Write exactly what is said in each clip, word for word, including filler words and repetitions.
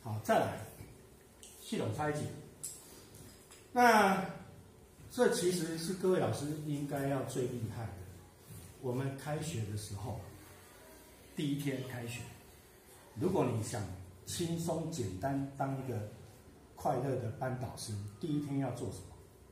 好，再来系统拆解。那这其实是各位老师应该要最厉害的。我们开学的时候，第一天开学，如果你想轻松简单当一个快乐的班导师，第一天要做什么？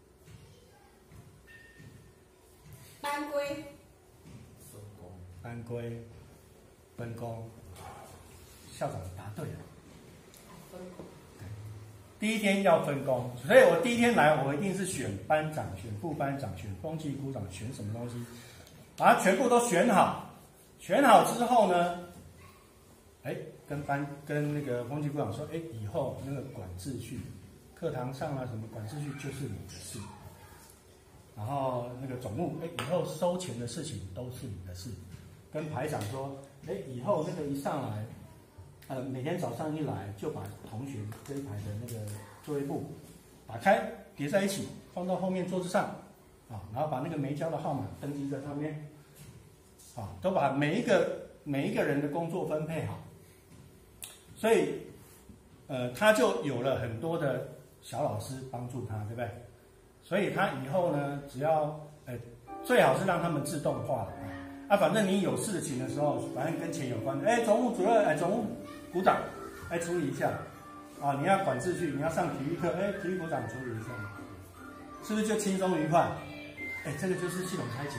班规。 分工。 班规，分工。校长答对了。 分工。 第一天要分工，所以我第一天来，我一定是选班长、选副班长、选风纪股长、选什么东西，把它全部都选好。选好之后呢，哎，跟班跟那个风纪股长说，哎，以后那个管秩序，课堂上啊什么管秩序就是你的事。然后那个总务，哎，以后收钱的事情都是你的事。跟排长说，哎，以后那个一上来。呃，每天早上一来就把同学这一排的那个作业簿打开叠在一起，放到后面桌子上，啊，然后把那个没交的号码登记在上面，啊，都把每一个每一个人的工作分配好，所以，呃，他就有了很多的小老师帮助他，对不对？所以他以后呢，只要呃，最好是让他们自动化的啊，啊，反正你有事情的时候，反正跟钱有关的，哎，总务主任，哎，总务。股长，来处理一下，啊，你要管秩序，你要上体育课，哎，体育股长处理一下，是不是就轻松愉快？哎，这个就是系统拆解，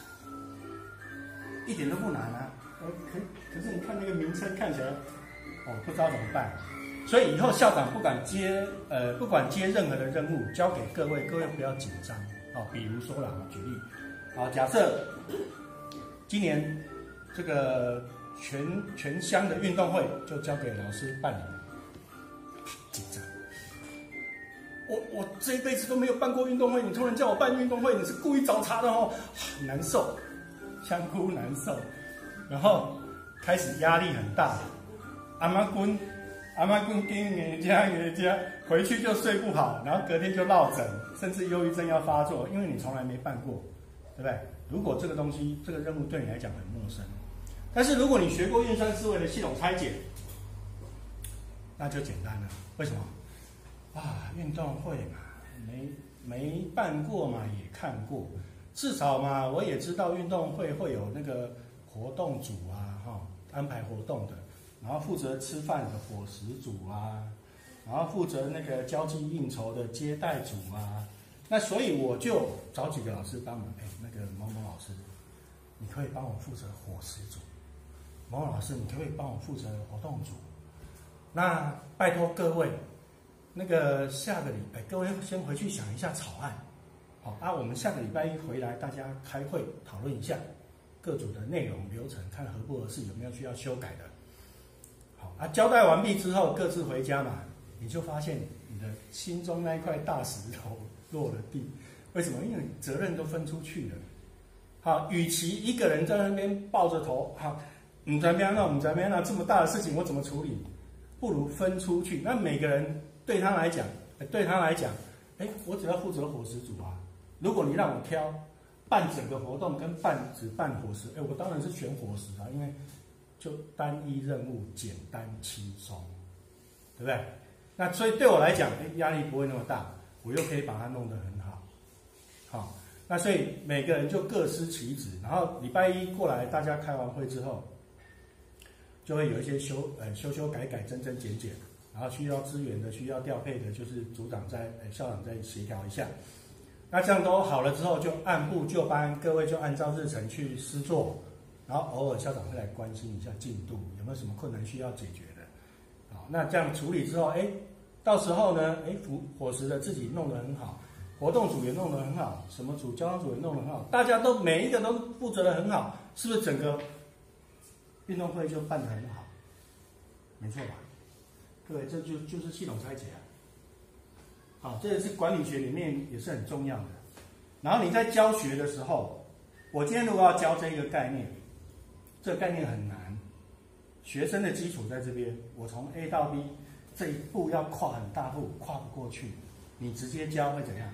一点都不难啊。呃，可可是你看那个名称看起来，哦，不知道怎么办。所以以后校长不管接呃不管接任何的任务，交给各位，各位不要紧张。哦，比如说啦，举例，好，假设今年这个。全全乡的运动会就交给老师办理，紧张。我我这一辈子都没有办过运动会，你突然叫我办运动会，你是故意找茬的哦，难受，香菇难受，然后开始压力很大，阿妈滚，阿妈滚，跟人家人家回去就睡不好，然后隔天就落枕，甚至忧郁症要发作，因为你从来没办过，对不对？如果这个东西这个任务对你来讲很陌生。但是如果你学过运算思维的系统拆解，那就简单了。为什么？啊，运动会嘛，没没办过嘛，也看过，至少嘛，我也知道运动会会有那个活动组啊，哈，安排活动的，然后负责吃饭的伙食组啊，然后负责那个交际应酬的接待组啊。那所以我就找几个老师帮忙，哎，那个某某老师，你可以帮我负责伙食组。某某老师，你可不可以帮我负责活动组？那拜托各位，那个下个礼拜，各位先回去想一下草案，好，啊，我们下个礼拜一回来，大家开会讨论一下各组的内容流程，看合不合适，有没有需要修改的。好，啊，交代完毕之后，各自回家嘛，你就发现你的心中那一块大石头落了地。为什么？因为责任都分出去了。好，与其一个人在那边抱着头，好。唔知边那唔知边那这么大的事情我怎么处理？不如分出去。那每个人对他来讲，对他来讲，哎，我只要负责伙食组啊。如果你让我挑办整个活动跟办只办伙食，哎，我当然是选伙食啊，因为就单一任务，简单轻松，对不对？那所以对我来讲，哎，压力不会那么大，我又可以把它弄得很好，好。那所以每个人就各司其职，然后礼拜一过来，大家开完会之后。就会有一些修呃修修改改、增增减减，然后需要资源的、需要调配的，就是组长在、呃、校长在协调一下。那这样都好了之后，就按部就班，各位就按照日程去施作，然后偶尔校长会来关心一下进度，有没有什么困难需要解决的。好，那这样处理之后，哎，到时候呢，哎，伙伙食的自己弄得很好，活动组也弄得很好，什么组、交通组也弄得很好，大家都每一个都负责得很好，是不是整个？运动会就办得很好，没错吧？各位，这就就是系统拆解啊。好，这个是管理学里面也是很重要的。然后你在教学的时候，我今天如果要教这一个概念，这个概念很难，学生的基础在这边，我从 A 到 B 这一步要跨很大步，跨不过去，你直接教会怎样？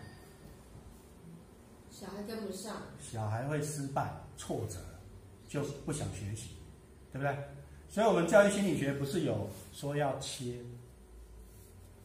小孩跟不上， 小孩会失败、挫折，就不想学习。对不对？所以，我们教育心理学不是有说要切，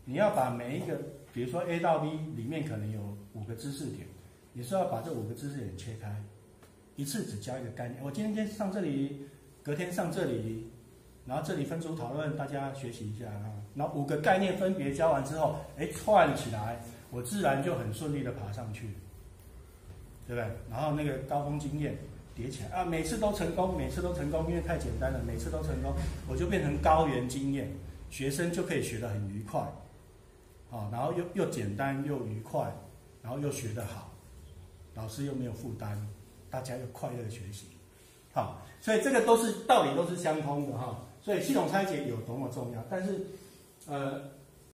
你要把每一个，比如说 A 到 B 里面可能有五个知识点，你是要把这五个知识点切开，一次只教一个概念。我今天上这里，隔天上这里，然后这里分组讨论，大家学习一下啊。然后五个概念分别教完之后，哎，串起来，我自然就很顺利的爬上去，对不对？然后那个高峰经验叠起来啊，每次都成功，每次都成功，因为太简单了，每次都成功，我就变成高原经验，学生就可以学得很愉快，啊，然后又又简单又愉快，然后又学得好，老师又没有负担，大家又快乐学习，好，所以这个都是道理都是相通的哈。所以系统拆解有多么重要，但是呃。